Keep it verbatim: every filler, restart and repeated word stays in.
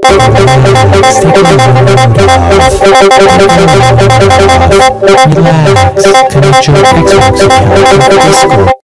Relax, take a moment of relax, connect your Xbox account with Discord.